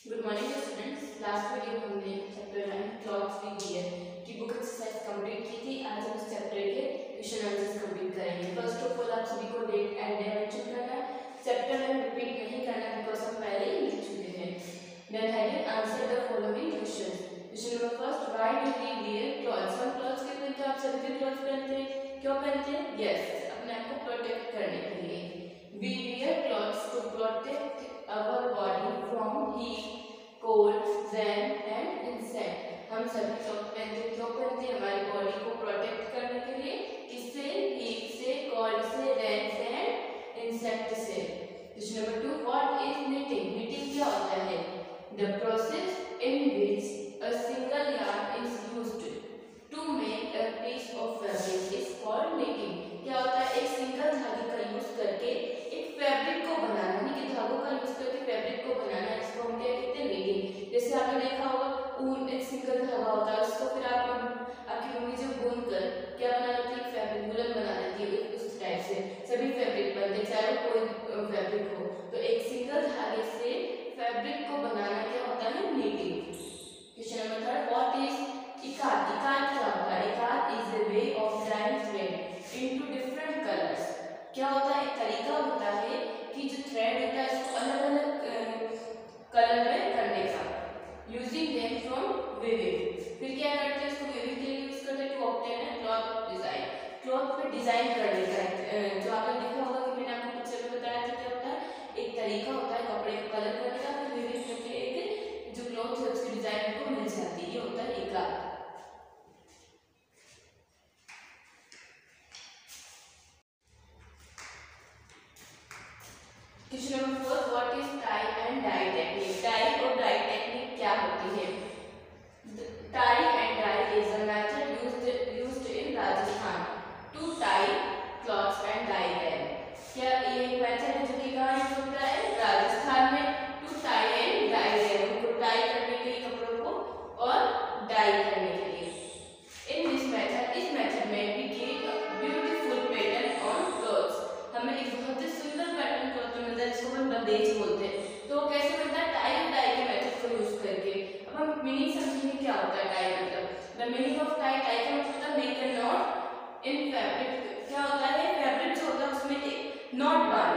Good morning students. Last video में हमने chapter 9 clothes with year की बुक एक्सरसाइज कंप्लीट की थी। आज हम इस चैप्टर के क्वेश्चन आंसर्स कंप्लीट करेंगे। फर्स्ट ऑफ ऑल आप सभी को डेट एंड डे मेंशन करना है। चैप्टर में रिपीट नहीं करना बिकॉज हम पहले ही लिख चुके हैं। Then heading answer the following questions. Question number first, why do we wear clothes? हम क्लॉथ्स क्यों पहनते हैं? आप सभी भी क्लॉथ्स पहनते हैं। क्यों पहनते हैं? यस, अपने आप को प्रोटेक्ट करने के लिए। We wear clothes to protect our body from heat, cold, rain and insect. हम सभी क्लॉथ पहनते हैं। क्यों पहनते हैं? हमारी बॉडी को प्रोटेक्ट करने के लिए। किससे? हीट से, कोल्ड से, रैन से एंड इंसेक्ट से। Question number 2, what is knitting? Knitting क्या होता है? The process in which a single yarn is used to make a piece of fabric is called knitting. क्या होता है? एक सिंगल धागे का यूज करके एक फैब्रिक को बनाना, यानी कि धागों का यूज करके फैब्रिक को बनाना, इसको हम क्या कहते हैं? नीटिंग। जैसे आपने देखा होगा ऊन एक सिंगल धागा होता है, उसको फिर आपकी मम्मी जो बुन कर क्या बना लेती है? फैब्रिक, वुलन बना लेती है। उस टाइप से सभी फैब्रिक बनते हैं, चाहे कोई फैब्रिक हो। तो एक सिंगल धागे से फैब्रिक को बनाना क्या होता है? Knitting. Question number 3, what is ikat? Ikat क्या होता है? Ikat is a way of dyeing thread into different colours. क्या होता है? एक तरीका होता है कि जो थ्रेड होता है इसको अलग अलग कलर में करने का, यूजिंग देम फ्रॉम विविंग। फिर क्या करते हैं? इसको विविंग के लिए यूज करते हैं to obtain a cloth design. Cloth पे डिजाइन करने का जो आपने देखा होगा कि मैंने आपको पिक्चर में बताया था, क्या होता है? एक तरीका होता है कपड़े को कलर करने का, फिर विविंग करके एक जो क्लॉथ है उसकी डिजाइन को मिल जाती है। ये होता है ikat. Question number 4, what is tie and dye technique? Tie और डाई टेक्निक क्या होती है? Tie and dye is a method used in Rajasthan to tie clothes and dye them. क्या ये एक मेथड है जो कि कहाँ यूज होता है? राजस्थान में। To tie and dye them, उनको टाई करने के लिए कपड़ों को और डाई करने के लिए। इन दिस मेथड, इस मेथड में we give a beautiful pattern on clothes. हमें एक बहुत ही सुंदर पैटर्न क्लॉथ में मिलता है जिसको हम बंदेज बोलते हैं। तो कैसे बनता है? टाई और डाई के मेथड को यूज करके। अब हम मीनिंग समझेंगे क्या होता है टाई मतलब। The meaning of tie, tie का मतलब make a knot in fabric. क्या होता है? फैब्रिक जो होता है उसमें एक नॉट बांधना।